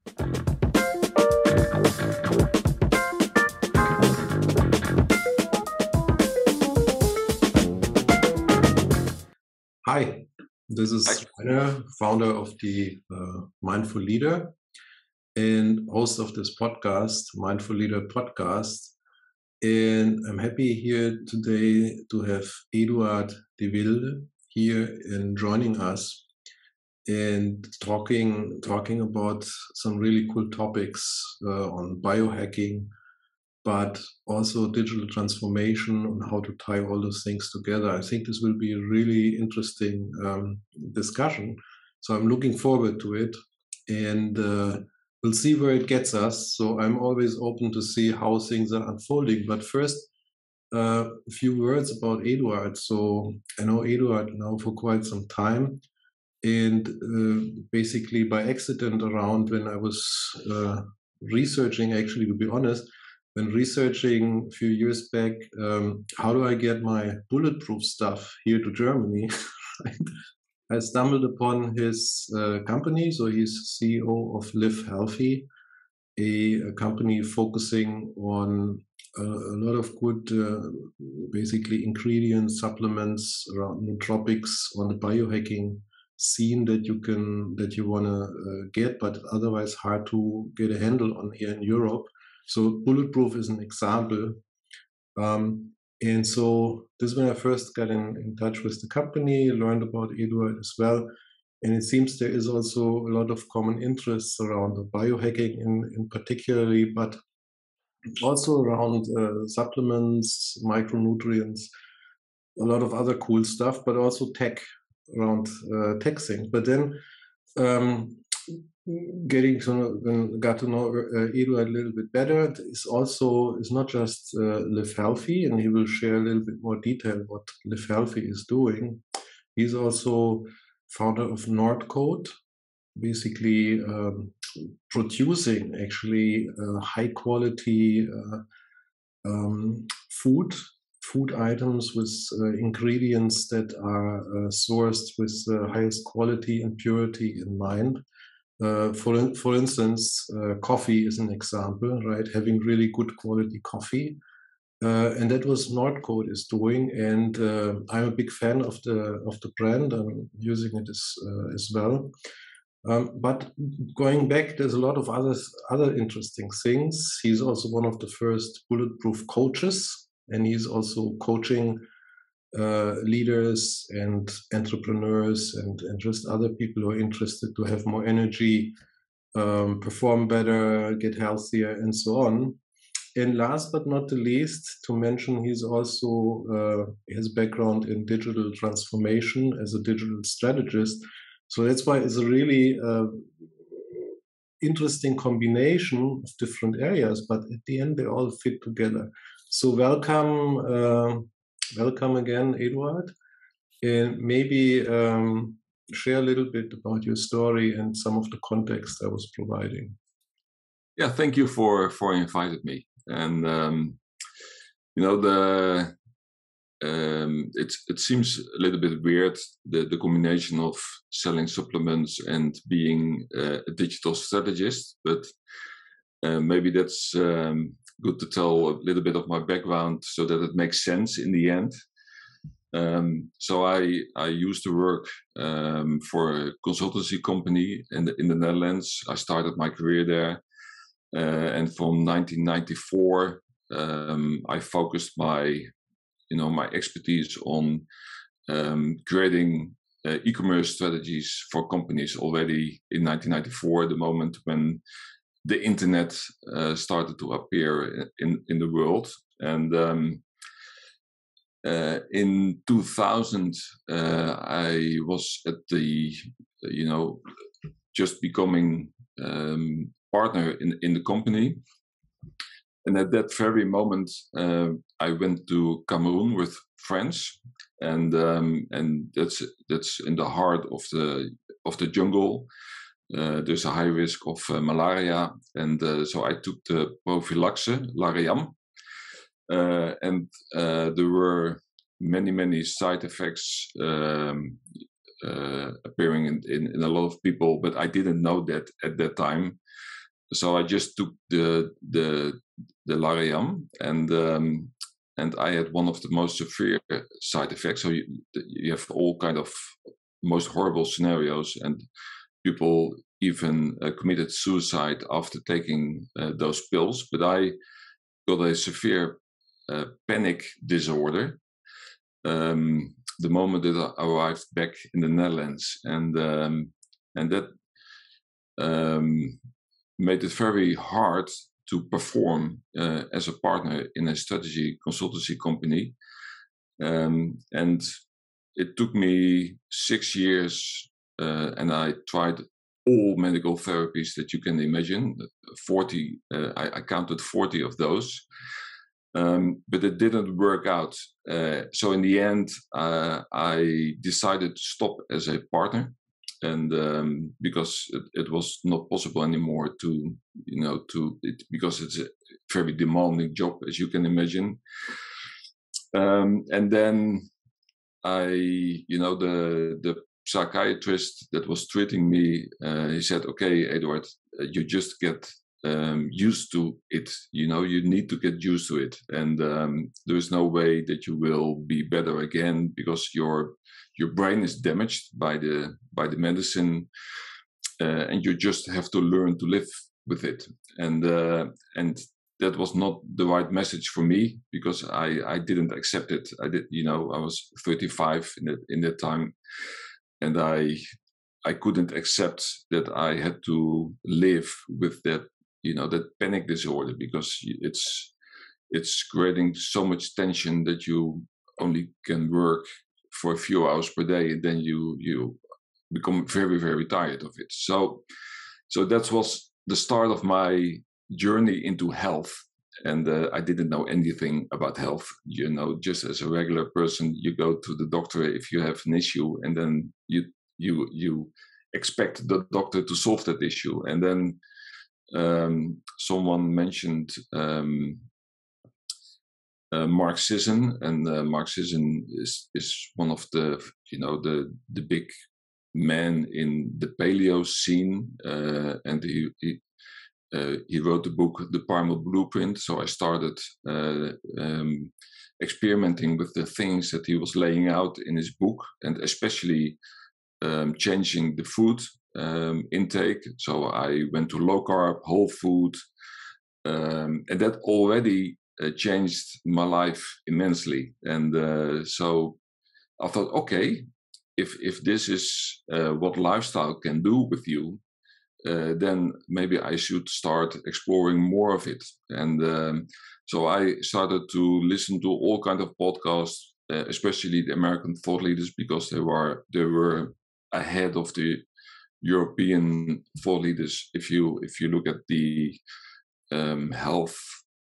Hi, this is Rainer, founder of the Mindful Leader and host of this podcast, Mindful Leader Podcast. And I'm happy here today to have Eduard de Wilde here and joining us and talking about some really cool topics on biohacking, but also digital transformation and how to tie all those things together. I think this will be a really interesting discussion. So I'm looking forward to it, and we'll see where it gets us. So I'm always open to see how things are unfolding. But first, a few words about Eduard. So I know Eduard now for quite some time, and basically by accident around when I was researching, actually, to be honest, when researching a few years back, how do I get my bulletproof stuff here to Germany? I stumbled upon his company. So he's CEO of Live Healthy, a company focusing on a lot of good, basically ingredients, supplements around nootropics on the biohacking scene that you want to get, but otherwise hard to get a handle on here in Europe. So Bulletproof is an example. And so this is when I first got in touch with the company, learned about Eduard as well. And it seems there is also a lot of common interests around the biohacking in particularly, but also around supplements, micronutrients, a lot of other cool stuff, but also tech around tech things. But then got to know Eduard a little bit better. Is not just Live Healthy, and he will share a little bit more detail what Live Healthy is doing. He's also founder of Nordcode, basically producing actually high quality food items with ingredients that are sourced with the highest quality and purity in mind. For instance, coffee is an example, right? Having really good quality coffee. And that was Nordcode is doing, and I'm a big fan of the brand. I'm using it as well. But going back, there's a lot of other interesting things. He's also one of the first bulletproof coaches, and he's also coaching leaders and entrepreneurs and just other people who are interested to have more energy, perform better, get healthier, and so on. And last but not the least, to mention, he's also his background in digital transformation as a digital strategist. So that's why it's a really interesting combination of different areas, but at the end they all fit together. So welcome again, Eduard, and maybe share a little bit about your story and some of the context I was providing. Yeah, thank you for inviting me. And it seems a little bit weird, the combination of selling supplements and being a digital strategist, but maybe that's good to tell a little bit of my background so that it makes sense in the end. So I used to work for a consultancy company in the Netherlands. I started my career there, and from 1994 I focused my expertise on creating e-commerce strategies for companies already in 1994, the moment when the internet started to appear in the world. And in 2000, I was at the, just becoming partner in the company. And at that very moment, I went to Cameroon with friends, and that's in the heart of the jungle. There's a high risk of malaria, and so I took the prophylaxe Lariam, and there were many side effects appearing in a lot of people, but I didn't know that at that time. So I just took the Lariam, and I had one of the most severe side effects. So you have all kind of most horrible scenarios, and people even committed suicide after taking those pills. But I got a severe panic disorder the moment that I arrived back in the Netherlands, and that made it very hard to perform as a partner in a strategy consultancy company. And it took me 6 years, and I tried all medical therapies that you can imagine. 40, I counted 40 of those, but it didn't work out. So in the end, I decided to stop as a partner, and because it was not possible anymore to because it's a very demanding job, as you can imagine. And then the psychiatrist that was treating me, he said, "Okay, Eduard, you just get used to it. You need to get used to it, and there is no way that you will be better again because your brain is damaged by the medicine, and you just have to learn to live with it." And that was not the right message for me, because I didn't accept it. I was 35 in that time, and I couldn't accept that I had to live with that that panic disorder, because it's creating so much tension that you only can work for a few hours per day, and then you become very, very tired of it. So that was the start of my journey into health. And I didn't know anything about health. Just as a regular person, you go to the doctor if you have an issue, and then you expect the doctor to solve that issue. And then someone mentioned Marxism, and Marxism is one of the the big men in the paleo scene, and he wrote the book The Primal Blueprint. So I started experimenting with the things that he was laying out in his book, and especially changing the food intake. So I went to low carb, whole food, and that already changed my life immensely. And so I thought, okay, if this is what lifestyle can do with you, then maybe I should start exploring more of it. And so I started to listen to all kinds of podcasts, especially the American thought leaders, because they were ahead of the European thought leaders. If you look at the health,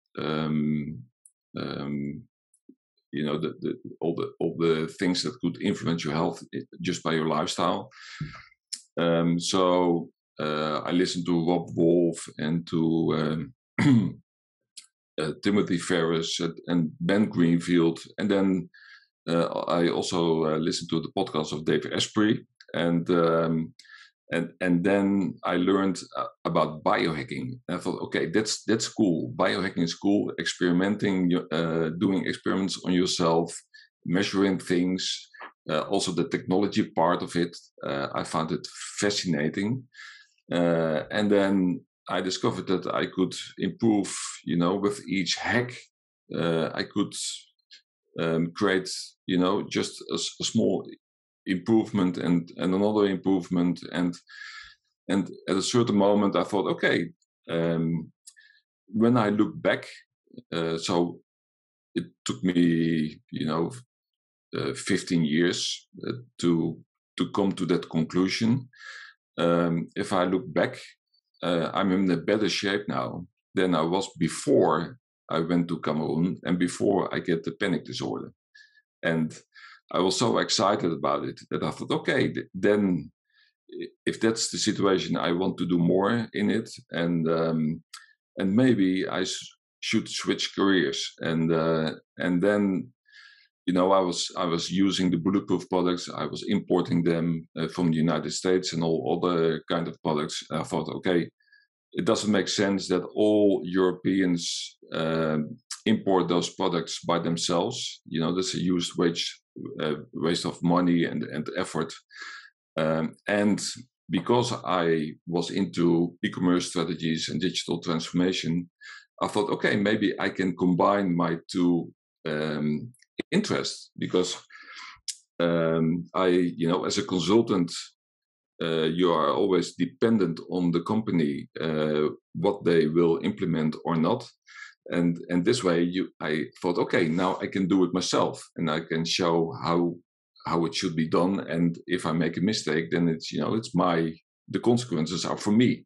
all the things that could influence your health just by your lifestyle. So I listened to Rob Wolf and to Timothy Ferriss and Ben Greenfield, and then I also listened to the podcast of Dave Asprey, and then I learned about biohacking. And I thought, okay, that's cool. Biohacking is cool. Experimenting, doing experiments on yourself, measuring things. Also, the technology part of it, I found it fascinating. And then I discovered that I could improve, with each hack. I could create, just a small improvement and another improvement. And at a certain moment, I thought, okay, when I look back, so it took me, 15 years to come to that conclusion. If I look back, I'm in a better shape now than I was before I went to Cameroon and before I get the panic disorder. And I was so excited about it that I thought, okay, then if that's the situation, I want to do more in it, and maybe I should switch careers. And then, I was using the bulletproof products. I was importing them from the United States and all other kind of products. I thought, okay, it doesn't make sense that all Europeans import those products by themselves. There's a huge waste of money and effort. And because I was into e-commerce strategies and digital transformation, I thought, okay, maybe I can combine my two interests, because as a consultant, you are always dependent on the company, what they will implement or not. And this way, I thought, okay, now I can do it myself, and I can show how it should be done. And if I make a mistake, then the consequences are for me.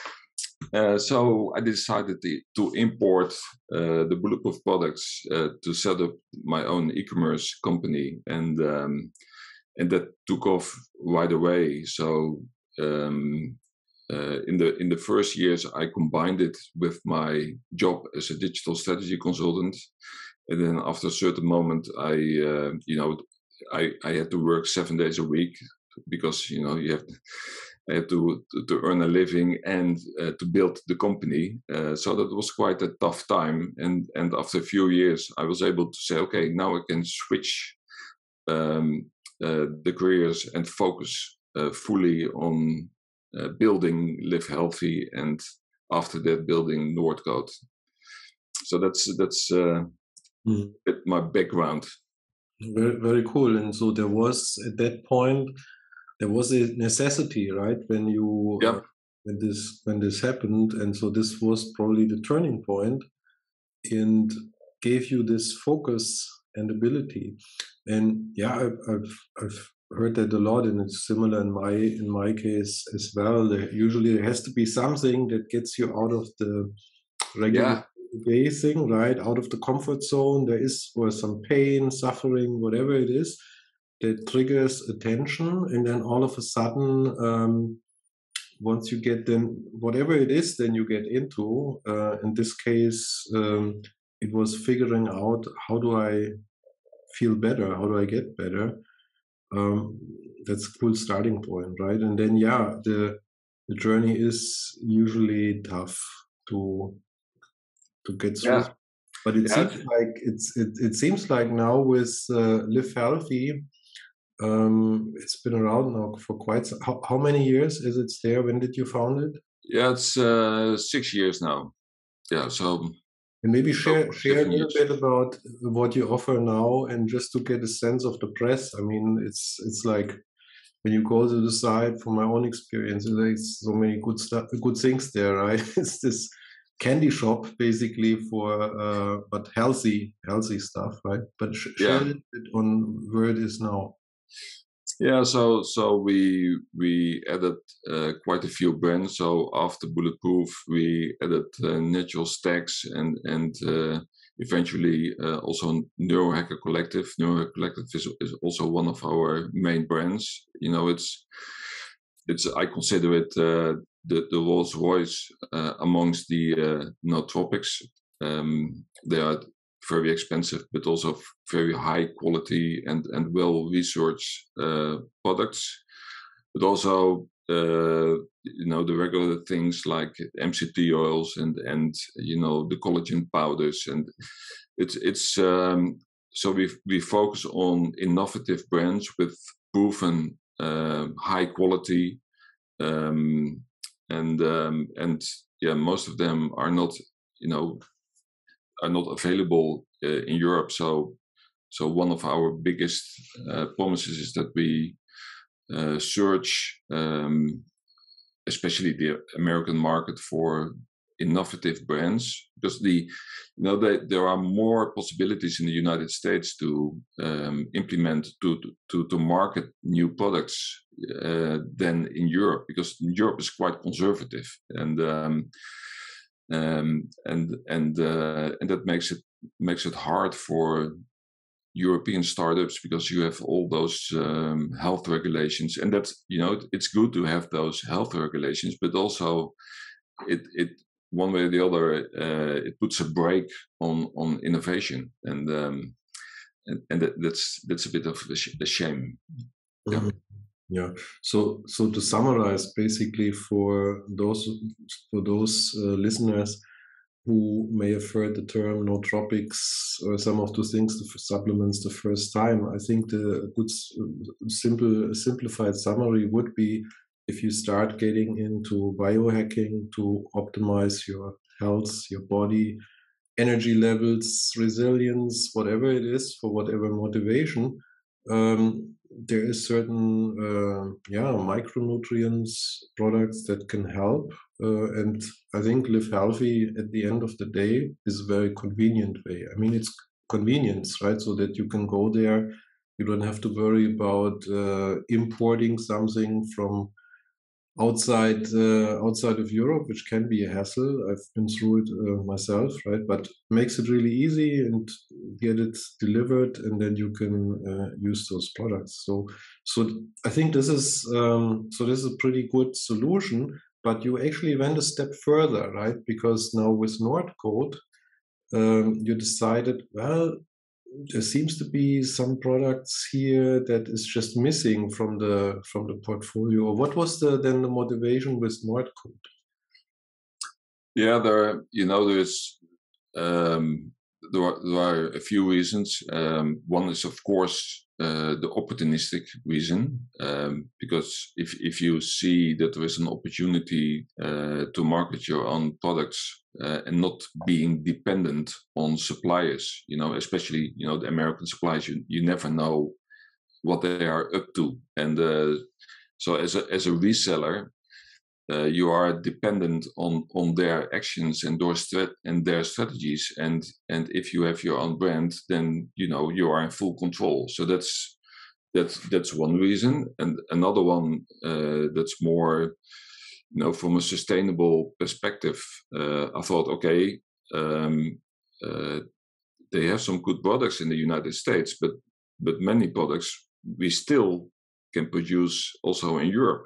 So I decided to import the bulletproof products to set up my own e-commerce company, and that took off right away. So in the first years, I combined it with my job as a digital strategy consultant, and then after a certain moment, I had to work 7 days a week, because I had to earn a living and to build the company. So that was quite a tough time. And after a few years, I was able to say, okay, now I can switch the careers and focus fully on building Live Healthy, and after that, building Noordcoat. So that's my background. Very, very cool. And so there was, at that point, there was a necessity, right? When you when this happened, and so this was probably the turning point, and gave you this focus and ability. And yeah, I've heard that a lot, and it's similar in my case as well. Usually there has to be something that gets you out of the regular thing, right? Out of the comfort zone. There is, or some pain, suffering, whatever it is, that triggers attention, and then all of a sudden, once you get them, whatever it is, then you get into. In this case, it was figuring out, how do I feel better? How do I get better? That's a cool starting point, right? And then, the journey is usually tough to get through. But it seems like it seems like now with Live Healthy, it's been around now for quite some, how many years is it there? When did you found it? Yeah, it's 6 years now. Yeah, so. And maybe share a little bit about what you offer now, and just to get a sense of the press. I mean, it's like when you go to the site, from my own experience, there's so many good things there, right? It's this candy shop basically for but healthy stuff, right? But share a little bit on where it is now. Yeah, so we added quite a few brands. So after Bulletproof, we added Natural Stacks, and eventually also Neurohacker Collective. Neurohacker Collective is also one of our main brands. It's I consider it the Rolls Royce amongst the nootropics. They are very expensive, but also very high quality and well researched products. But also the regular things like MCT oils and the collagen powders, and it's so we focus on innovative brands with proven high quality, and most of them are not available in Europe. So one of our biggest promises is that we search, especially the American market, for innovative brands, because there are more possibilities in the United States to implement to market new products than in Europe, because Europe is quite conservative, and that makes it hard for European startups, because you have all those health regulations, and that's it's good to have those health regulations, but also it one way or the other it puts a brake on innovation, and that's a bit of a shame. Yeah. Yeah. So to summarize, basically for those listeners who may have heard the term nootropics or some of those things, the supplements, the first time, I think the good simplified summary would be, if you start getting into biohacking to optimize your health, your body, energy levels, resilience, whatever it is, for whatever motivation, there is certain micronutrients products that can help, and I think Live Healthy at the end of the day is a very convenient way. I mean, it's convenience, right? So that you can go there, you don't have to worry about importing something from outside of Europe, which can be a hassle. I've been through it myself, right? But makes it really easy and get it delivered, and then you can use those products. So I think this is a pretty good solution. But you actually went a step further, right? Because now with Nordcode, you decided, well, there seems to be some products here that is just missing from the portfolio. What was then the motivation with Nordcode? Yeah, there are a few reasons. One is, of course, the opportunistic reason, because if you see that there is an opportunity to market your own products and not being dependent on suppliers, especially the American suppliers, you never know what they are up to, and so as a reseller, you are dependent on their actions and their strategies, and if you have your own brand, then you are in full control. So that's one reason, and another one that's more from a sustainable perspective. I thought, okay, they have some good products in the United States, but many products we still can produce also in Europe,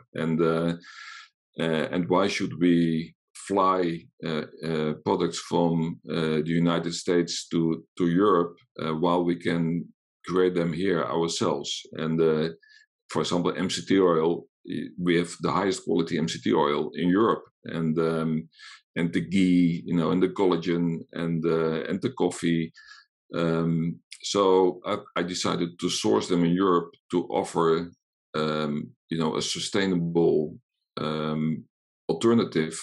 and why should we fly products from the United States to Europe while we can create them here ourselves? And for example, MCT oil, we have the highest quality MCT oil in Europe, and the ghee, and the collagen, and the coffee. So I decided to source them in Europe to offer a sustainable alternative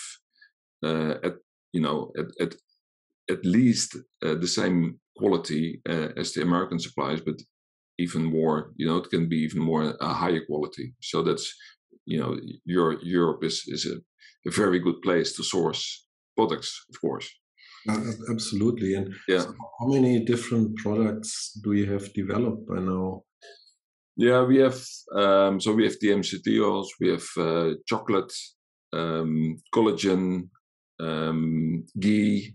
at least the same quality as the American suppliers, but even more. It can be even more a higher quality. So that's Europe is a very good place to source products, of course. Absolutely. And yeah. So how many different products do you have developed by now? Yeah, we have we have the MCT oils, we have chocolate, collagen, ghee.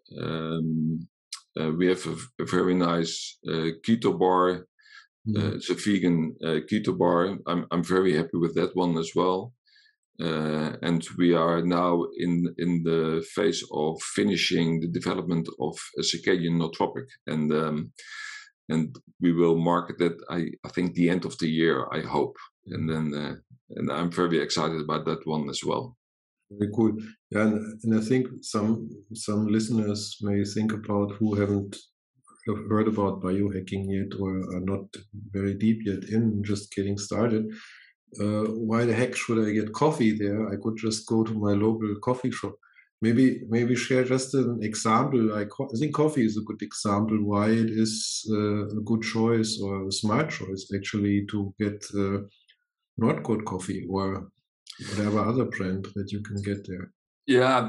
We have a very nice keto bar. It's a vegan keto bar. I'm very happy with that one as well. And we are now in the phase of finishing the development of a circadian nootropic, and we will market that, I think, the end of the year, I hope. And then and I'm very excited about that one as well. Very cool. Yeah, and I think some listeners may think about, who haven't heard about biohacking yet or are not very deep yet in, just getting started. Why the heck should I get coffee there? I could just go to my local coffee shop. Maybe share just an example. I think coffee is a good example why it is a good choice or a smart choice actually to get Nordcode coffee or whatever other brand that you can get there. Yeah,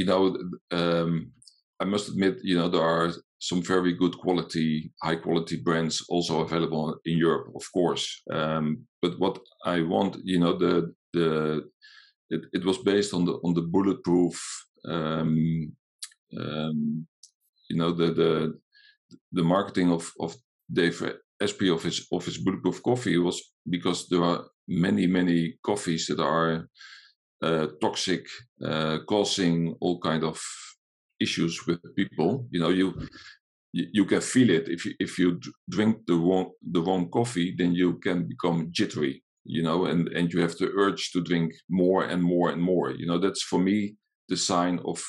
I must admit, there are some very good quality, high quality brands also available in Europe, of course. But what I want, it was based on the bulletproof. The marketing of Dave Asprey of his bulletproof coffee was because there are many coffees that are toxic, causing all kind of issues with people. you can feel it. If you drink the wrong coffee, then you can become jittery, and you have the urge to drink more and more and more. That's for me the sign of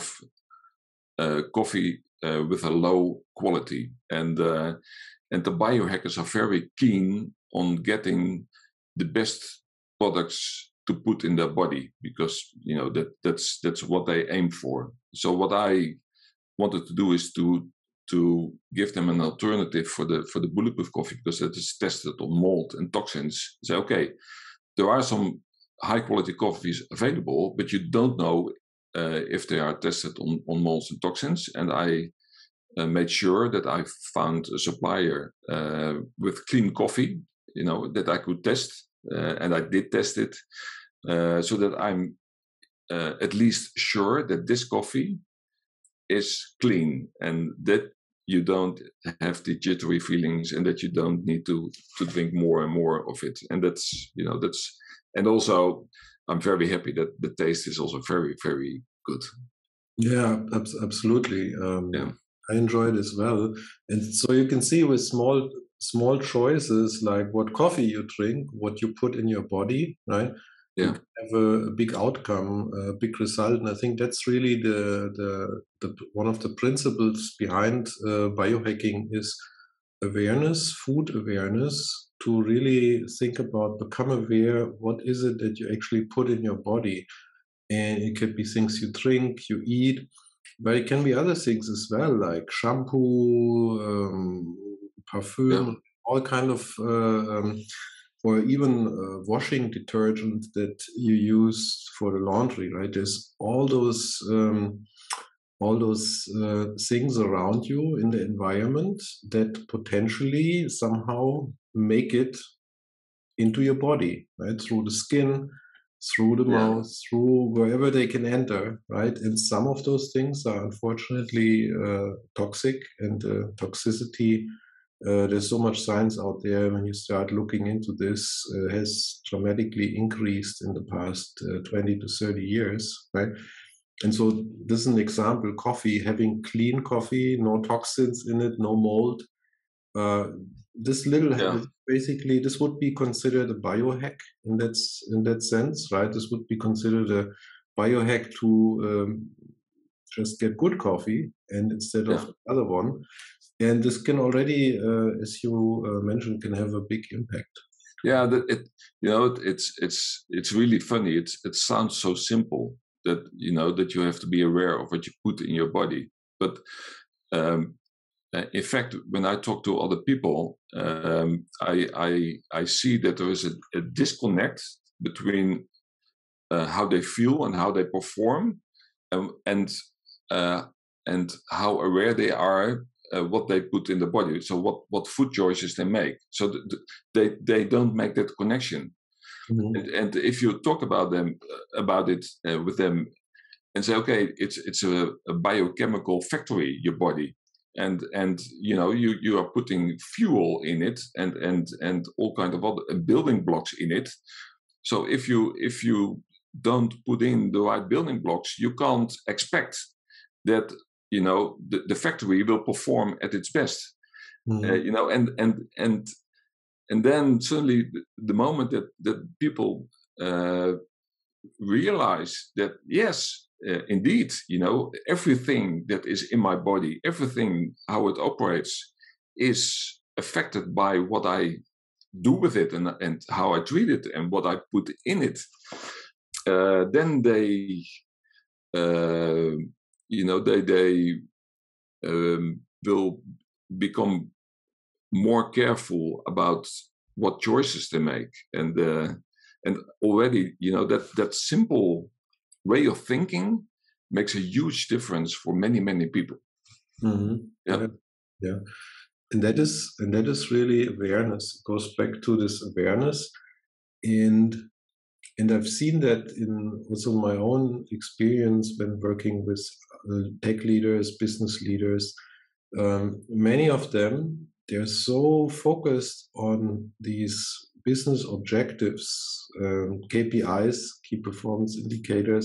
coffee with a low quality, and the biohackers are very keen on getting the best products to put in their body, because that's what they aim for. So what I wanted to do is to give them an alternative for the bulletproof coffee, because that is tested on mold and toxins. Say, okay, there are some high quality coffees available, but you don't know if they are tested on molds and toxins. And I made sure that I found a supplier with clean coffee, that I could test, and I did test it, so that I'm at least sure that this coffee is clean, and that you don't have the jittery feelings, and that you don't need to drink more and more of it. And that's and also I'm very happy that the taste is also very, very good. Yeah, absolutely. Yeah. I enjoy it as well. And so you can see with small choices, like what coffee you drink, what you put in your body, right? Yeah. You can have a big outcome, a big result. And I think that's really the one of the principles behind biohacking is awareness, food awareness, to really think about, become aware, what is it that you actually put in your body? And it could be things you drink, you eat, but it can be other things as well, like shampoo, perfume, all kind of, or even washing detergent that you use for the laundry, right? There's all those things around you in the environment that potentially somehow make it into your body, right? Through the skin, through the mouth, through wherever they can enter, right? And some of those things are unfortunately toxic, and toxicity, there's so much science out there when you start looking into this, has dramatically increased in the past 20 to 30 years, right? And so this is an example, coffee, having clean coffee, no toxins in it, no mold. This basically, this would be considered a biohack in that sense, right? This would be considered a biohack to just get good coffee, and instead of the other one. And this can already, as you mentioned, can have a big impact. Yeah, it's really funny. It sounds so simple that that you have to be aware of what you put in your body, but in fact, when I talk to other people, I see that there is a disconnect between how they feel and how they perform, and how aware they are what they put in the body. So what food choices they make. So they don't make that connection. Mm-hmm. And if you talk about it with them, and say, okay, it's a biochemical factory, your body. And you are putting fuel in it and all kind of other building blocks in it. So if you don't put in the right building blocks, you can't expect that the factory will perform at its best. Mm-hmm. And then suddenly the moment that people realize that, yes, indeed, everything that is in my body, everything how it operates, is affected by what I do with it and how I treat it and what I put in it. Then they, will become more careful about what choices they make, and already that simple way of thinking makes a huge difference for many people. Mm-hmm. Yeah. And that is really awareness. It goes back to this awareness, and I've seen that in also my own experience when working with tech leaders, business leaders. Many of them, they're so focused on these business objectives, KPIs, key performance indicators,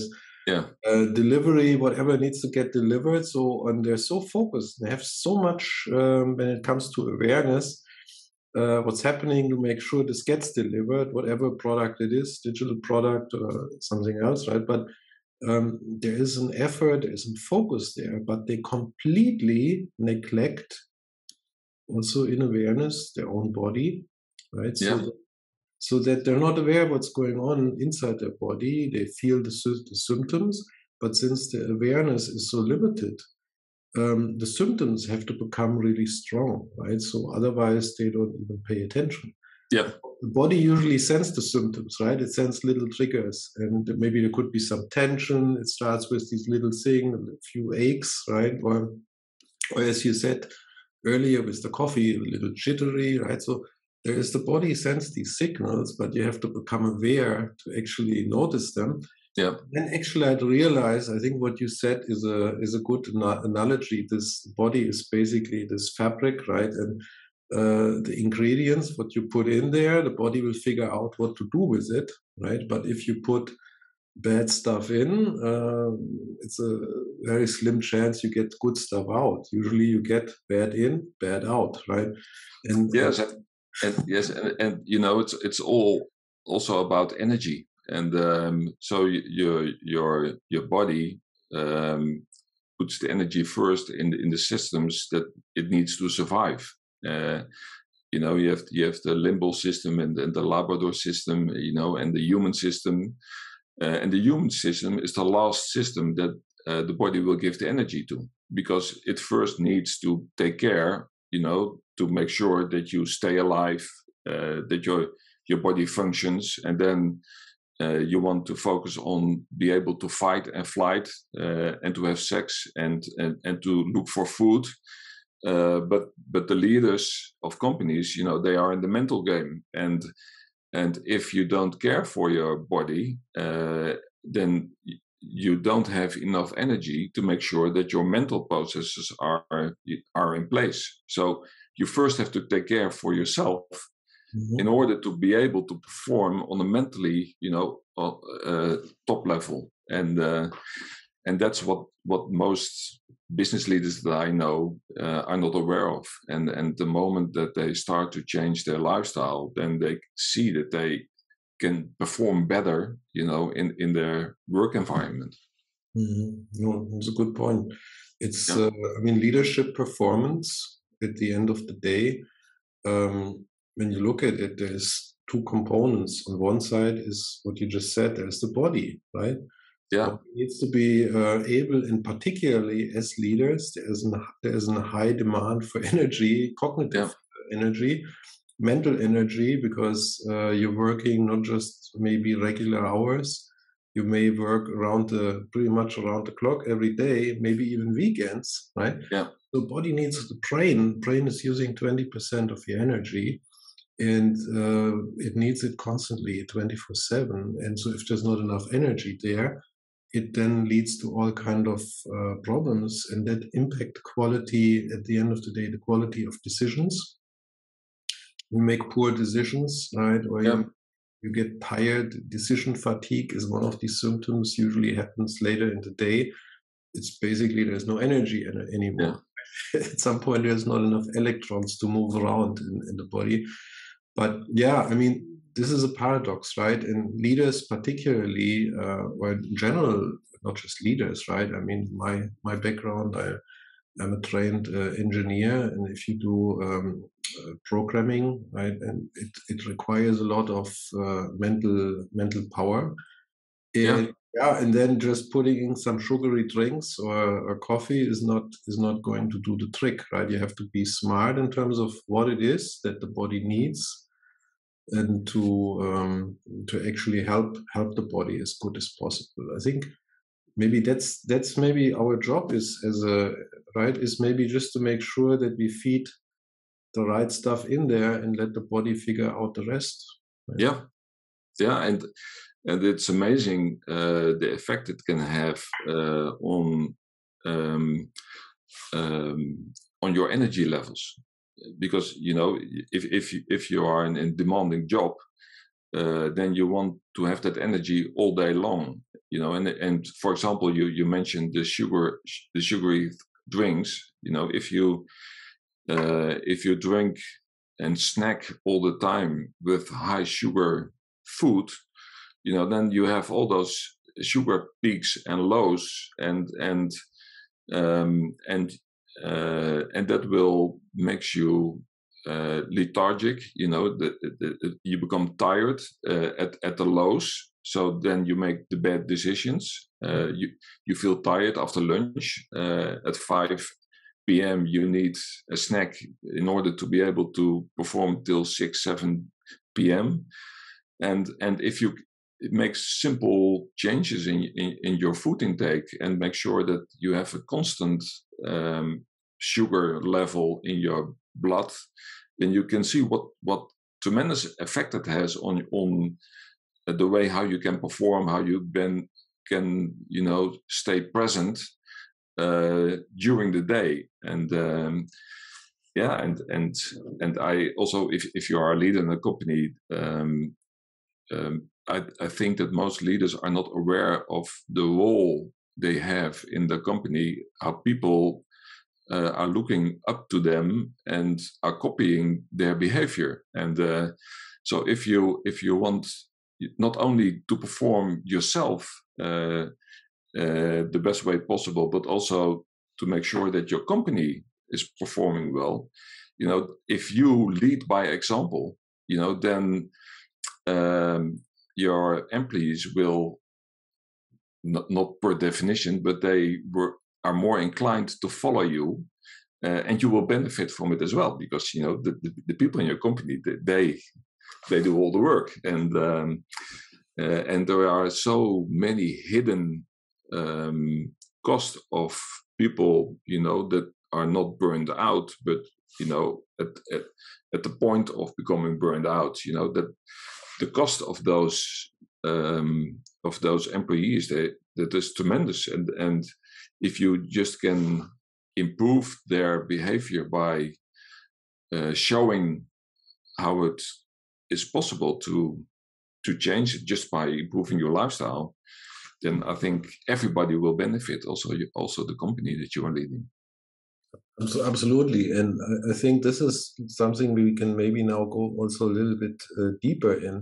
delivery, whatever needs to get delivered. So, and they're so focused. They have so much when it comes to awareness. What's happening to make sure this gets delivered, whatever product it is, digital product or something else, right? But there is an effort, there is a focus there, but they completely neglect also in awareness their own body, right? So that they're not aware of what's going on inside their body. They feel the symptoms, but since the awareness is so limited, the symptoms have to become really strong, right? So otherwise they don't even pay attention. Yeah. The body usually sends the symptoms, right? It sends little triggers, and maybe there could be some tension. It starts with these little things, a few aches, right? Or as you said earlier with the coffee, a little jittery, right? So there is the body sends these signals, but you have to become aware to actually notice them. Yeah. And actually, I'd realize, I think what you said is a good analogy. This body is basically this fabric, right? And the ingredients, what you put in there, the body will figure out what to do with it, right? But if you put bad stuff in, it's a very slim chance you get good stuff out. Usually you get bad in, bad out, right? And yes, and you know, it's all also about energy. And so your body puts the energy first in the systems that it needs to survive. You know, you have the limbal system and the Labrador system, you know, and the human system. And the human system is the last system that the body will give the energy to, because it first needs to take care, you know, to make sure that you stay alive, that your body functions, and then you want to focus on be able to fight and flight, and to have sex and to look for food. But the leaders of companies, you know, they are in the mental game, and if you don't care for your body, then you don't have enough energy to make sure that your mental processes are in place. So you first have to take care for yourself in order to be able to perform on a mentally, you know, top level. And that's what most business leaders that I know are not aware of. And the moment that they start to change their lifestyle, then they see that they can perform better, you know, in their work environment. No, that's a good point. It's, I mean, leadership performance at the end of the day, when you look at it, there's two components. On one side is what you just said, there's the body, right? Yeah. So it needs to be able, and particularly as leaders, there is a high demand for energy, cognitive energy, mental energy, because you're working not just maybe regular hours. You may work pretty much around the clock every day, maybe even weekends, right? Yeah. The body needs the brain. Brain is using 20% of your energy, and it needs it constantly 24/7. And so if there's not enough energy there, it then leads to all kind of problems, and that impact quality at the end of the day, the quality of decisions. You make poor decisions, right? Or you get tired. Decision fatigue is one of these symptoms, usually happens later in the day. It's basically there's no energy anymore. At some point, there's not enough electrons to move around in the body. But yeah, I mean, this is a paradox, right? And leaders particularly, or in general, not just leaders, right? I mean, my background, I'm a trained engineer, and if you do programming, right, and it requires a lot of mental power. And, and then just putting in some sugary drinks or coffee is not going to do the trick, right? You have to be smart in terms of what it is that the body needs, and to actually help the body as good as possible. I think maybe that's maybe our job is is maybe just to make sure that we feed the right stuff in there and let the body figure out the rest. Right? And it's amazing the effect it can have on your energy levels. Because, you know, if you are in a demanding job, then you want to have that energy all day long. You know, and for example, you mentioned the sugary drinks. You know, if you drink and snack all the time with high sugar food, you know, then you have all those sugar peaks and lows, and that will makes you lethargic. You know, you become tired at the lows. So then you make the bad decisions. You feel tired after lunch. At 5 p.m. you need a snack in order to be able to perform till 6-7 p.m. And if you make simple changes in your food intake and make sure that you have a constant sugar level in your blood, then you can see what tremendous effect it has on the way how you can perform, how you can stay present during the day. And and I also, if you are a leader in a company, I think that most leaders are not aware of the role they have in the company, how people are looking up to them and are copying their behavior. And so if you want not only to perform yourself the best way possible, but also to make sure that your company is performing well, you know, if you lead by example, you know, then your employees will not per definition, but they are more inclined to follow you, and you will benefit from it as well, because you know the people in your company, they do all the work, and there are so many hidden costs of people, you know, that are not burned out, but you know, at the point of becoming burned out, you know, that the cost of those employees, that is tremendous. And if you just can improve their behavior by showing how it is possible to change it just by improving your lifestyle, then I think everybody will benefit, also the company that you are leading. Absolutely. And I think this is something we can maybe now go also a little bit deeper in.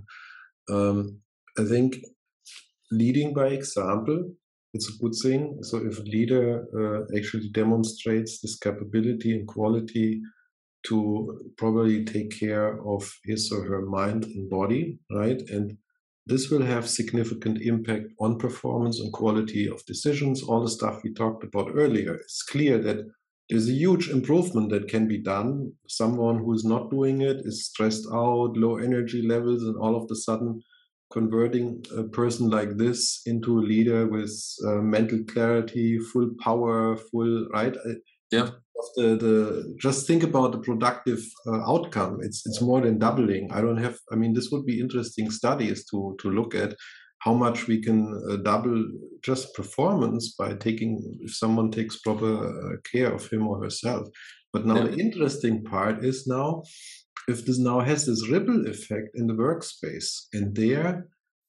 I think leading by example, it's a good thing. So if a leader actually demonstrates this capability and quality to probably take care of his or her mind and body, right? And this will have significant impact on performance and quality of decisions, all the stuff we talked about earlier. It's clear that there's a huge improvement that can be done. Someone who is not doing it is stressed out, low energy levels, and all of a sudden converting a person like this into a leader with mental clarity, full power, full, right? Yeah. Just think about the productive outcome. It's more than doubling. I mean, this would be interesting studies to look at how much we can double just performance by if someone takes proper care of him or herself. But now the interesting part is now, if this now has this ripple effect in the workspace, and there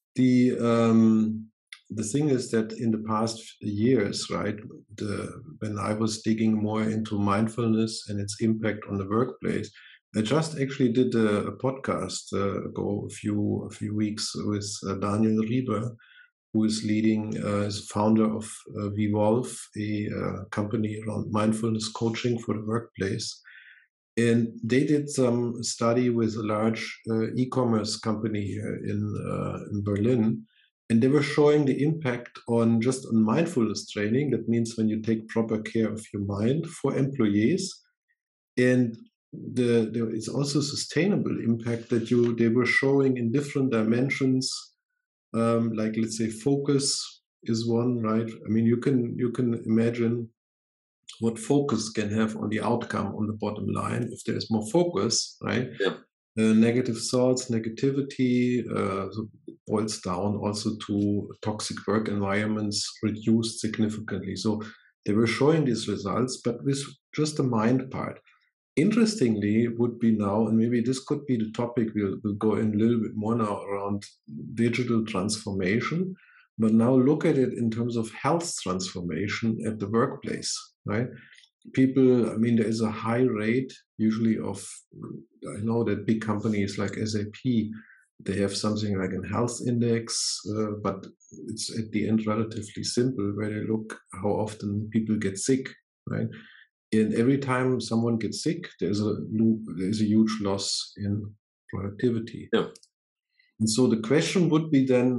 the thing is that in the past years, right, when I was digging more into mindfulness and its impact on the workplace, I just actually did a podcast ago, a few weeks, with Daniel Rieber, who is leading as founder of Vivolve, a company around mindfulness coaching for the workplace. And they did some study with a large e-commerce company here in Berlin. And they were showing the impact on mindfulness training. That means when you take proper care of your mind for employees. And there is also sustainable impact that they were showing in different dimensions. Like, let's say, focus is one, right? I mean, you can imagine what focus can have on the outcome on the bottom line if there is more focus, right? Yeah. Negative thoughts, negativity boils down also to toxic work environments reduced significantly. So they were showing these results, but with just the mind part. interestingly would be now, and maybe this could be the topic we'll go in a little bit more now around digital transformation, but now look at it in terms of health transformation at the workplace, right? People, I mean, there is a high rate usually of, I know that big companies like SAP, they have something like a health index, but it's at the end relatively simple, where they look how often people get sick, right? And every time someone gets sick, there's a huge loss in productivity. Yeah. And so the question would be then,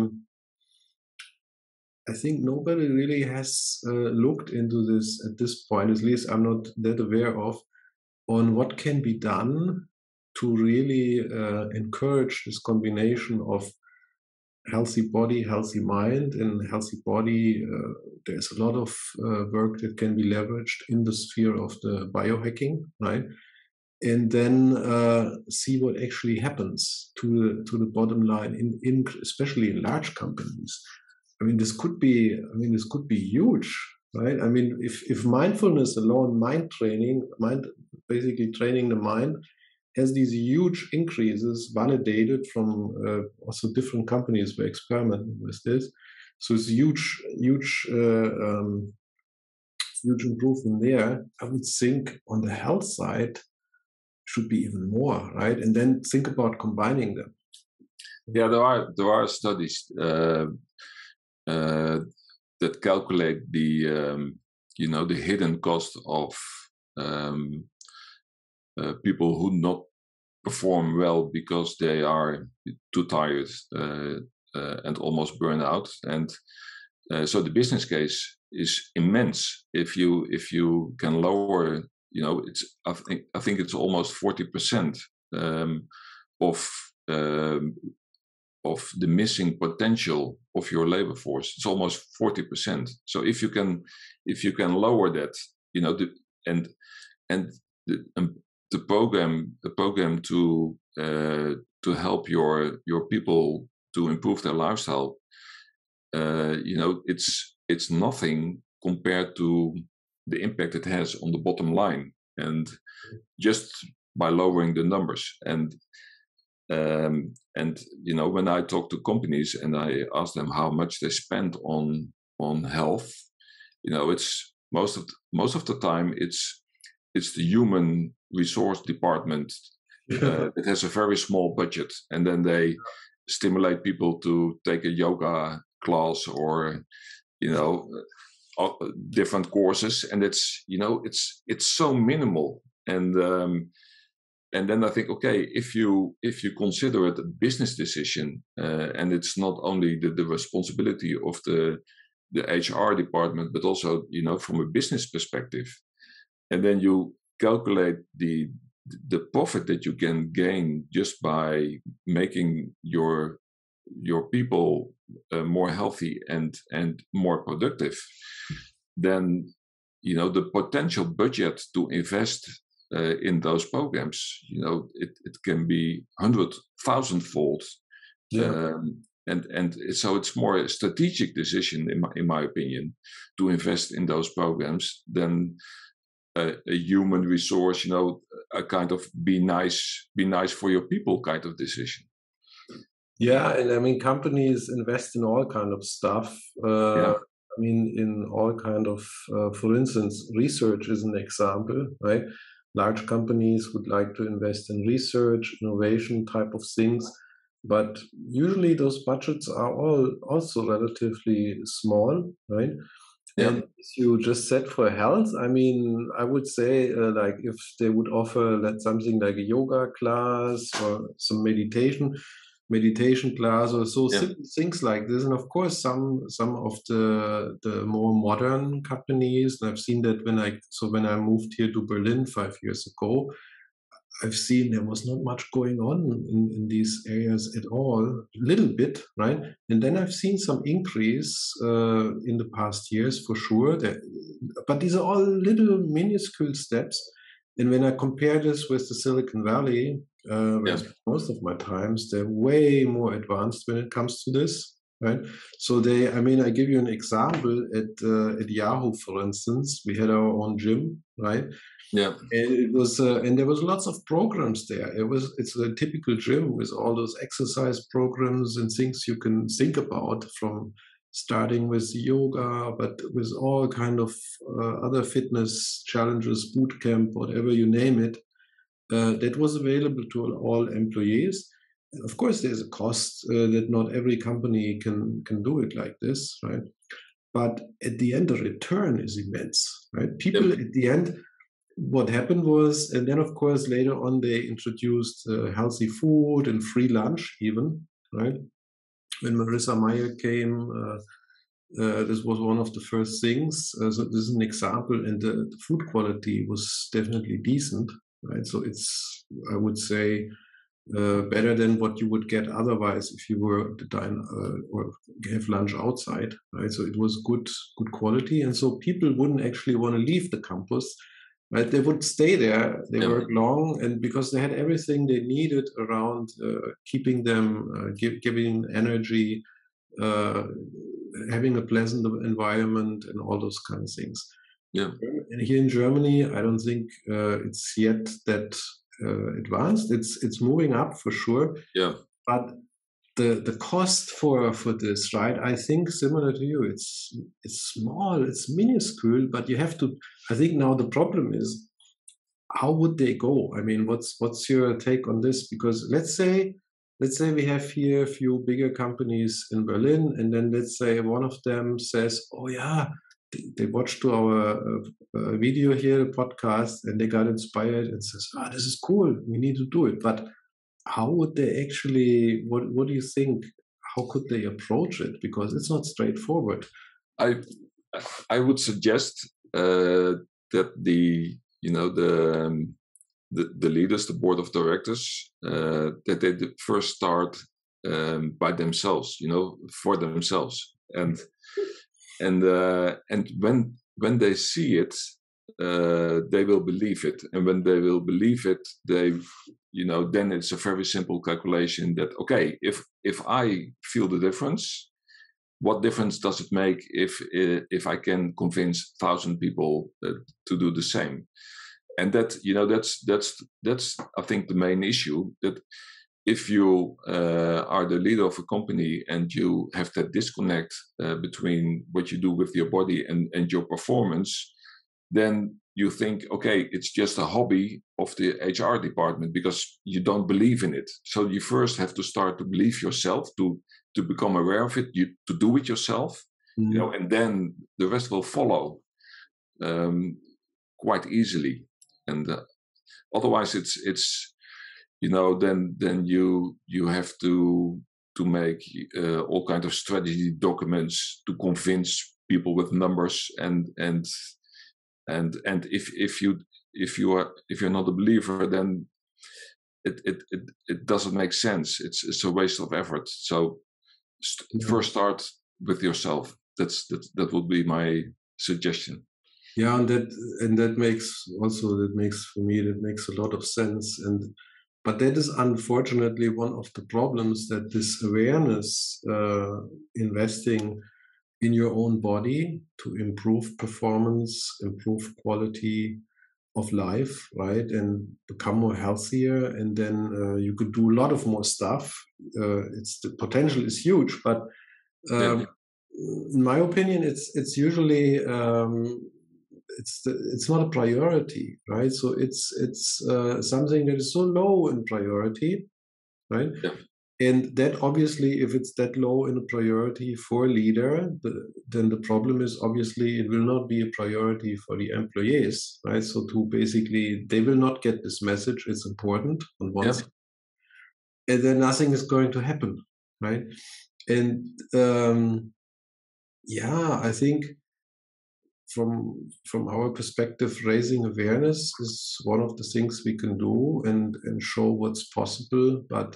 I think nobody really has looked into this at this point, at least I'm not that aware of, on what can be done to really encourage this combination of healthy body, healthy mind. And healthy body, there's a lot of work that can be leveraged in the sphere of the biohacking, right? And then see what actually happens to the bottom line, in especially in large companies. I mean, this could be huge, right? I mean, if mindfulness alone, basically training the mind, has these huge increases validated from also different companies were experimenting with this. So it's huge improvement there. I would think on the health side should be even more, right? And then think about combining them. Yeah, there are studies that calculate the the hidden cost of people who not perform well because they are too tired and almost burn out, and so the business case is immense if you can lower. It's I think it's almost 40% of the missing potential of your labor force. It's almost 40%. So if you can lower that, the program to help your people to improve their lifestyle, it's nothing compared to the impact it has on the bottom line, and just by lowering the numbers. And when I talk to companies and I ask them how much they spend on health, it's most of the time it's the human resource department that has a very small budget, and then they stimulate people to take a yoga class or different courses, and it's so minimal. And then I think, okay, if you consider it a business decision, and it's not only the responsibility of the HR department, but also from a business perspective, and then you calculate the profit that you can gain just by making your people more healthy and more productive, then the potential budget to invest in those programs, it can be 100,000-fold. Yeah. And so it's more a strategic decision, in my opinion, to invest in those programs than a human resource, a kind of be nice for your people kind of decision. Yeah, and I mean, companies invest in all kind of stuff. Yeah. I mean, in all kind of, for instance, research is an example, right? Large companies would like to invest in research, innovation type of things, but usually those budgets are all also relatively small, right? Yeah. And as you just said for health, I mean, I would say like if they would offer something like a yoga class or some meditation class or so, Yeah. simple things like this. And of course, some of the more modern companies, and I've seen that when I moved here to Berlin 5 years ago, I've seen there was not much going on in these areas at all, a little bit, right? And then I've seen some increase in the past years for sure. But these are all little minuscule steps. And when I compare this with the Silicon Valley, where I spend most of my times, they're way more advanced when it comes to this. right? So I give you an example. At Yahoo, for instance, we had our own gym, right? Yeah. And it was, and there was lots of programs there. It's a typical gym with all those exercise programs and things you can think about, from starting with yoga, but with all kind of other fitness challenges, boot camp, whatever you name it. That was available to all employees. Of course, there's a cost that not every company can do it like this, right? But at the end, the return is immense, right? People Yep. at the end, what happened was, and then of course later on they introduced healthy food and free lunch even, right? When Marissa Mayer came, this was one of the first things. So this is an example, and the food quality was definitely decent, right? So it's, I would say, better than what you would get otherwise if you were to dine or have lunch outside, right? So it was good quality, and so people wouldn't actually want to leave the campus, right? They would stay there. They work long, and because they had everything they needed around keeping them, giving energy, having a pleasant environment, and all those kind of things. Yeah. And here in Germany, I don't think it's yet that advanced. It's moving up for sure. Yeah. But the cost for this, right? I think similar to you, it's small, it's minuscule, but you have to. I think now the problem is, how would they go? I mean, what's your take on this? Because let's say we have here a few bigger companies in Berlin, and then let's say one of them says, "Oh yeah, they watched our video here, podcast, and they got inspired and says, this is cool. We need to do it." But how would they actually? What do you think? How could they approach it? Because it's not straightforward. I would suggest that the leaders, the board of directors, that they first start by themselves, for themselves, and when they see it, they will believe it, and when they will believe it, then it's a very simple calculation that, okay, if I feel the difference, what difference does it make if I can convince 1,000 people to do the same? And that, that's I think the main issue, that if you are the leader of a company and you have that disconnect between what you do with your body and your performance, then you think, okay, it's just a hobby of the HR department because you don't believe in it. So you first have to start to believe yourself, to become aware of it, to do it yourself, and then the rest will follow quite easily. And otherwise, it's then you have to make all kinds of strategy documents to convince people with numbers, and if you're not a believer, then it doesn't make sense. It's a waste of effort. So first start with yourself. That would be my suggestion. Yeah, and that makes for me, that makes a lot of sense. But that is unfortunately one of the problems, that this awareness, investing in your own body to improve performance, improve quality of life, right, and become more healthier, and then you could do a lot of more stuff. The potential is huge, but in my opinion, it's usually it's not a priority, right? So it's something that is so low in priority, right? Yeah. And that obviously, if it's that low in a priority for a leader, then the problem is obviously it will not be a priority for the employees, right? So they will not get this message. It's important on one side, and then nothing is going to happen, right? And I think from our perspective, raising awareness is one of the things we can do and show what's possible. But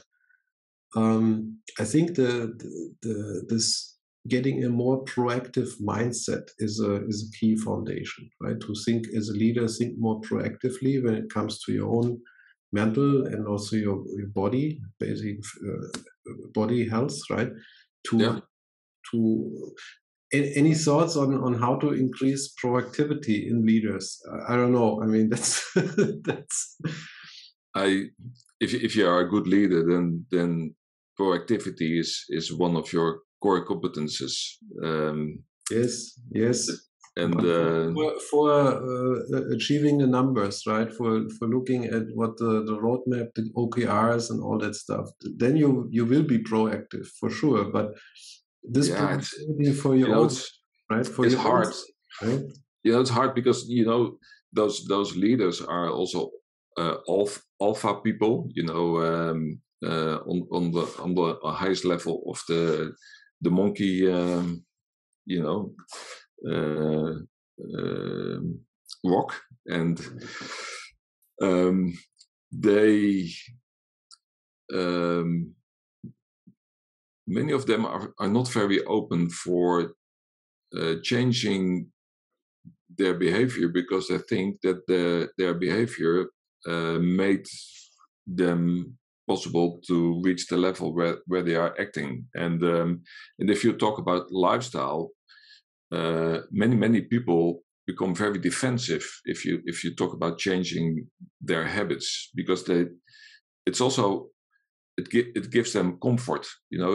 I think this getting a more proactive mindset is a key foundation, right? To think as a leader, think more proactively when it comes to your own mental and also your body, basic body health, right? any thoughts on how to increase proactivity in leaders? I don't know. I mean, that's that's. If you are a good leader, then proactivity is one of your core competences. Yes. And for achieving the numbers, right? For looking at what the roadmap, the OKRs, and all that stuff, then you will be proactive for sure. But this proactivity for your own, right? For it's your hard, own, right? Yeah, it's hard because those leaders are also alpha people. On the highest level of the monkey. Rock, and they many of them are not very open for changing their behavior, because they think that their behavior made them possible to reach the level where they are acting. And if you talk about lifestyle, many people become very defensive if you talk about changing their habits, because it gives them comfort.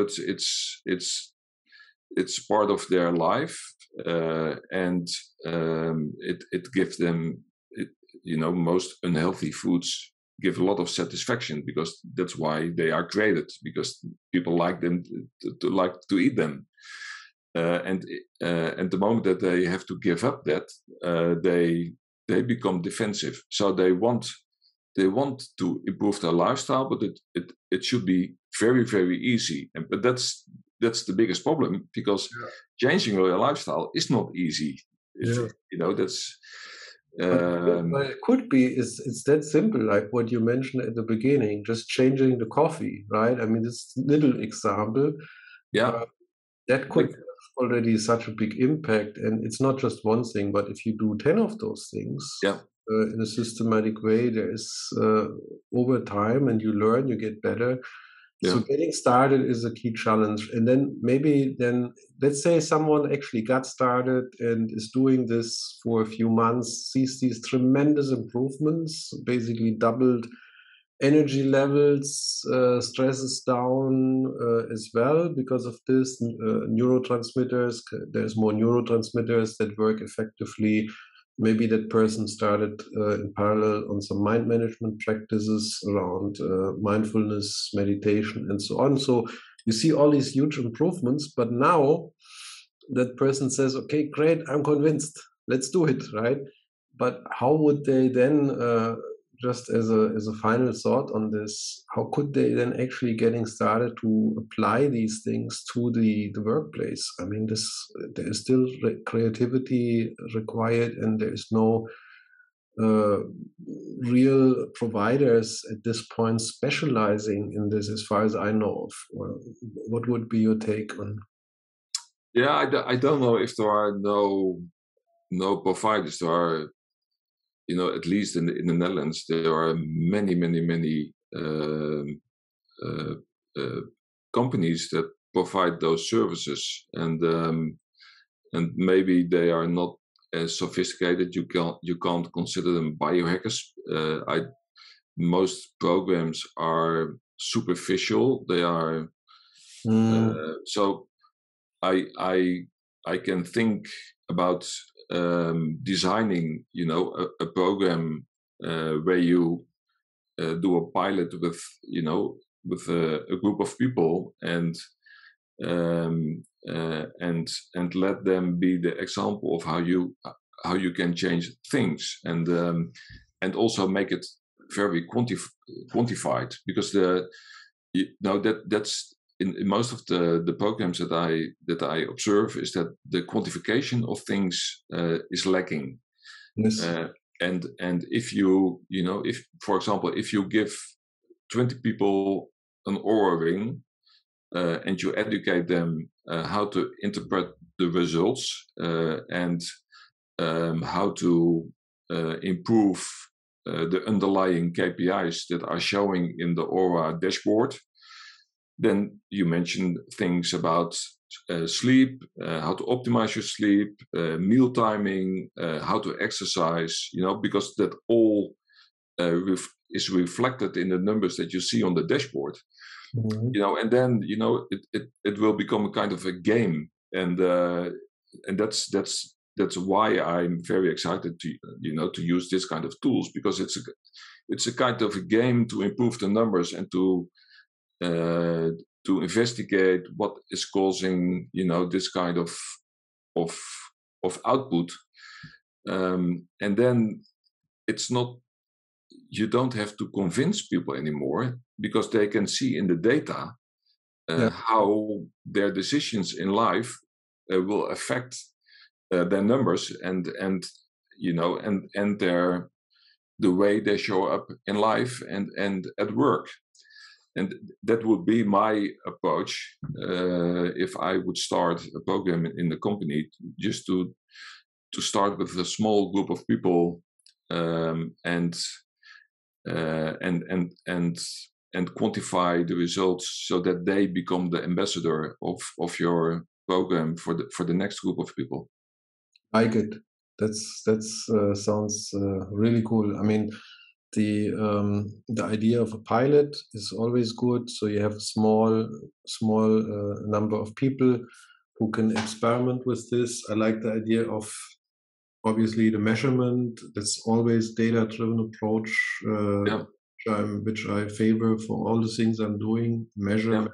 It's part of their life, and it gives them most unhealthy foods give a lot of satisfaction, because that's why they are created, because people like them to eat them. And the moment that they have to give up that, they become defensive. So they want to improve their lifestyle, but it should be very, very easy. But that's the biggest problem, because changing your lifestyle is not easy. That's. Well, it could be. It's that simple, like what you mentioned at the beginning, just changing the coffee, right? I mean, this little example. Yeah. That could have already such a big impact, and it's not just one thing, but if you do 10 of those things in a systematic way, there is over time, and you learn, you get better. So getting started is a key challenge. And then let's say someone actually got started and is doing this for a few months, sees these tremendous improvements, basically doubled energy levels, stress is down as well because of this. Neurotransmitters, there's more neurotransmitters that work effectively. Maybe that person started in parallel on some mind management practices around mindfulness, meditation, and so on. So you see all these huge improvements, but now that person says, okay, great, I'm convinced, let's do it, right? But how would they then, just as a final thought on this, how could they then actually getting started to apply these things to the workplace? I mean, there is still creativity required, and there is no real providers at this point specializing in this, as far as I know of. What would be your take on? Yeah, I don't know if there are no providers. There are, at least in the Netherlands, there are many companies that provide those services, and maybe they are not as sophisticated. You can't consider them biohackers. Most programs are superficial. They are so. I can think about designing, a program where you do a pilot with a group of people, and let them be the example of how you can change things, and also make it very quantified, because that's in most of the programs that I observe, is that the quantification of things is lacking. Yes. And if if, for example, if you give 20 people an Oura ring, and you educate them how to interpret the results, and how to improve the underlying KPIs that are showing in the Oura dashboard, then you mentioned things about sleep, how to optimize your sleep, meal timing, how to exercise, because that all is reflected in the numbers that you see on the dashboard. And then it will become a kind of a game, and that's why I'm very excited to use this kind of tools, because it's a kind of a game to improve the numbers and to investigate what is causing this kind of output, and then it's not. You don't have to convince people anymore, because they can see in the data how their decisions in life will affect their numbers and the way they show up in life and at work. And that would be my approach if I would start a program in the company, just to start with a small group of people, and quantify the results so that they become the ambassador of your program for the next group of people. I get that's sounds really cool. I mean, the idea of a pilot is always good. So you have a small number of people who can experiment with this. I like the idea of obviously the measurement. That's always data-driven approach, which I favor for all the things I'm doing. Measure,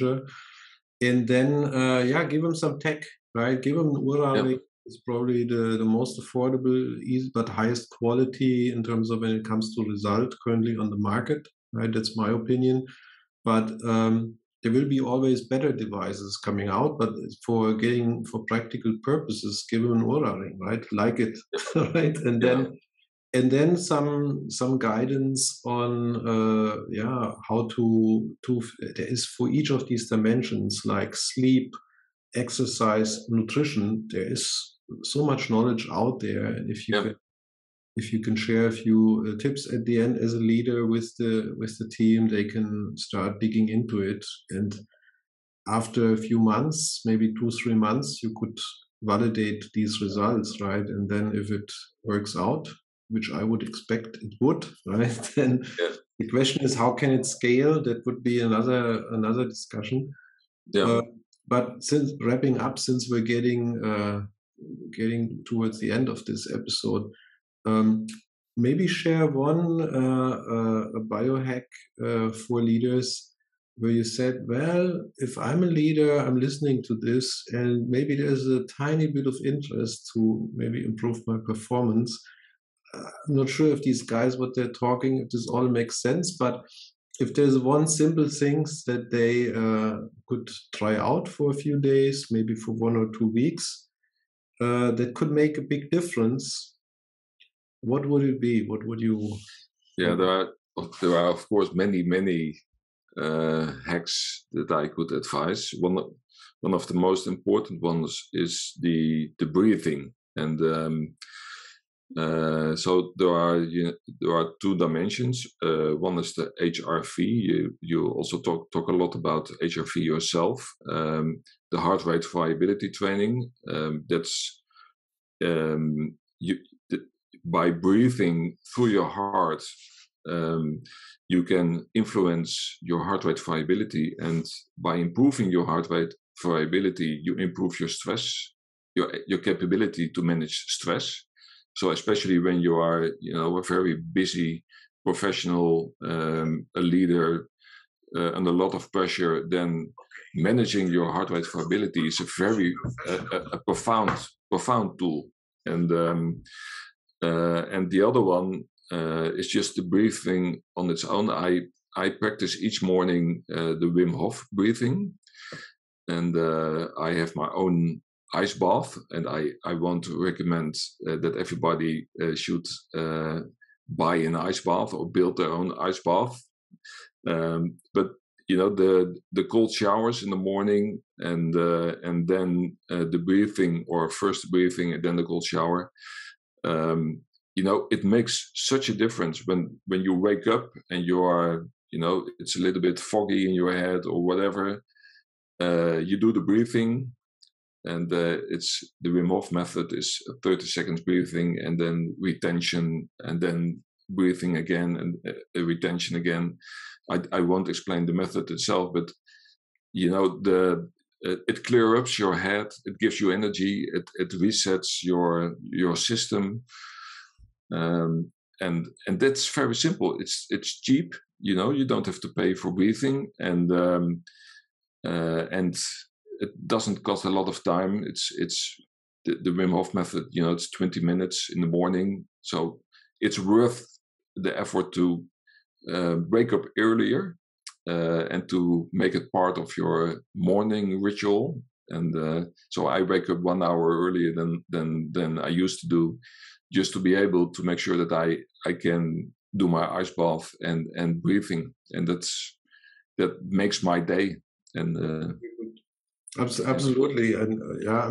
and then give them some tech, right? Give them Ura. It's probably the most affordable, but highest quality in terms of when it comes to result currently on the market, right? That's my opinion. But there will be always better devices coming out, but for practical purposes, give them an Oura ring, right? Like it, right? And then some guidance on how to there is for each of these dimensions, like sleep, exercise, nutrition. There is so much knowledge out there, and if you can share a few tips at the end as a leader with the team, they can start digging into it. And after a few months, maybe 2-3 months, you could validate these results, right? And then if it works out, which I would expect it would, right? Then the question is, how can it scale? That would be another discussion. But since we're getting towards the end of this episode, maybe share one a biohack for leaders where you said, well, if I'm a leader, I'm listening to this, and maybe there's a tiny bit of interest to maybe improve my performance. I'm not sure if these guys, what they're talking, if this all makes sense, but if there's one simple things that they could try out for a few days, maybe for 1 or 2 weeks, that could make a big difference, what would it be? What would you? Yeah, there are of course many hacks that I could advise. One of the most important ones is the breathing, and so there are 2 dimensions. One is the HRV. You also talk a lot about HRV yourself. The heart rate variability training. That's by breathing through your heart, you can influence your heart rate variability, and by improving your heart rate variability, you improve your stress, your capability to manage stress. So especially when you are, a very busy professional, a leader, under a lot of pressure, then managing your heart rate variability is a very a profound tool. And the other one is just the breathing on its own. I practice each morning the Wim Hof breathing, and I have my own ice bath, and I want to recommend that everybody should buy an ice bath or build their own ice bath. But the cold showers in the morning, and then the breathing, or first breathing and then the cold shower. It makes such a difference when you wake up and you are, it's a little bit foggy in your head or whatever. You do the breathing, and it's the Wim Hof method is 30 seconds breathing, and then retention, and then breathing again, and retention again. I won't explain the method itself, but it clears up your head, it gives you energy, it resets your system, and that's very simple. It's cheap, you don't have to pay for breathing, and it doesn't cost a lot of time. It's the Wim Hof method, it's 20 minutes in the morning, so it's worth the effort to wake up earlier and to make it part of your morning ritual. And so I wake up 1 hour earlier than I used to do, just to be able to make sure that I can do my ice bath and breathing, and that makes my day. And absolutely, and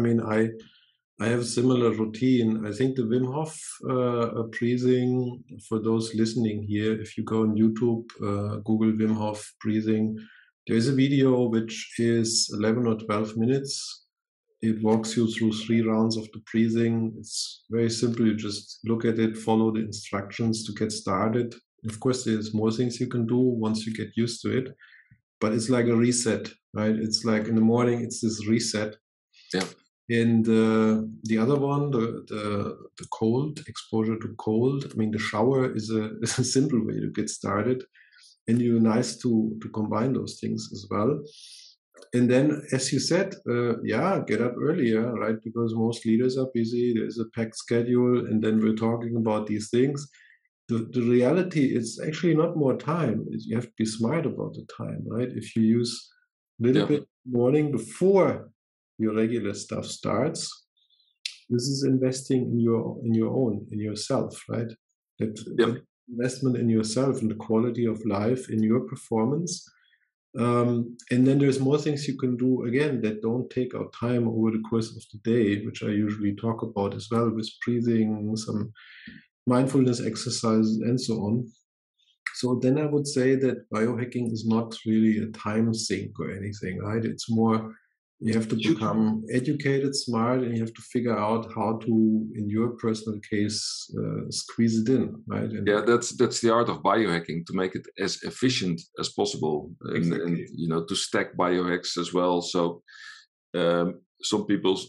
I have a similar routine. I think the Wim Hof breathing, for those listening here, if you go on YouTube, Google Wim Hof breathing, there is a video which is 11 or 12 minutes. It walks you through 3 rounds of the breathing. It's very simple. You just look at it, follow the instructions to get started. Of course, there's more things you can do once you get used to it, but it's like a reset, right? It's like in the morning, it's this reset. Yeah. And the other one, the cold, exposure to cold. I mean, the shower is a simple way to get started, and you're nice to combine those things as well. And then, as you said, get up earlier, right? Because most leaders are busy. There's a packed schedule, and then we're talking about these things. The reality is actually not more time. You have to be smart about the time, right? If you use a little bit morning before your regular stuff starts, this is investing in yourself, right? That investment in yourself, in the quality of life, in your performance. And then there's more things you can do, again, that don't take out time over the course of the day, which I usually talk about as well, with breathing, some mindfulness exercises, and so on. So then I would say that biohacking is not really a time sink or anything, right? It's more, you have to become educated, smart, and you have to figure out how to, in your personal case, squeeze it in, right? And that's the art of biohacking, to make it as efficient as possible, exactly. and to stack biohacks as well. So some people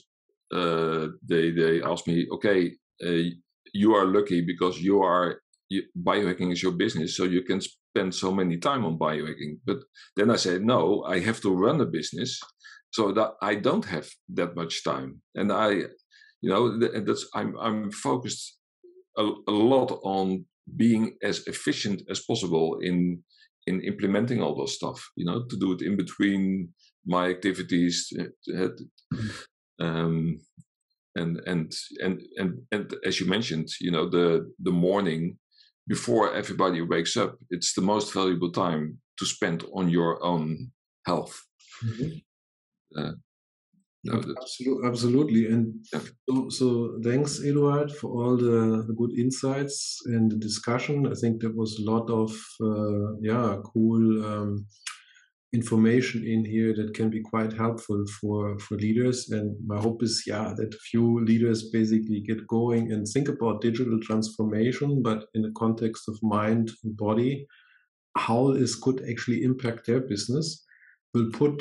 they ask me, okay, you are lucky because biohacking is your business, so you can spend so many time on biohacking. But then I say, no, I have to run a business, so that I don't have that much time, and I'm focused a lot on being as efficient as possible in implementing all those stuff. To do it in between my activities, and as you mentioned, the morning before everybody wakes up, it's the most valuable time to spend on your own health. Mm-hmm. Absolutely. And so thanks, Eduard, for all the good insights and the discussion. I think there was a lot of cool information in here that can be quite helpful for leaders. And my hope is that a few leaders basically get going and think about digital transformation, but in the context of mind and body, how this could actually impact their business. We'll put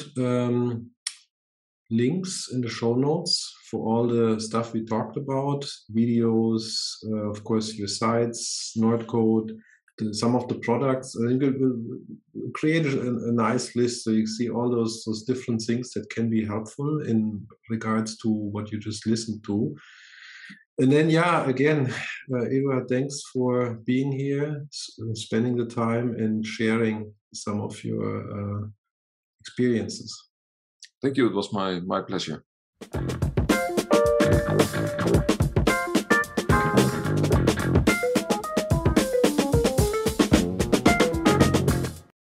links in the show notes for all the stuff we talked about, videos, of course, your sites, Nordcode, some of the products. I think we'll create a nice list so you see all those different things that can be helpful in regards to what you just listened to. And then, again, Eduard, thanks for being here, spending the time and sharing some of your experiences. Thank you. It was my pleasure.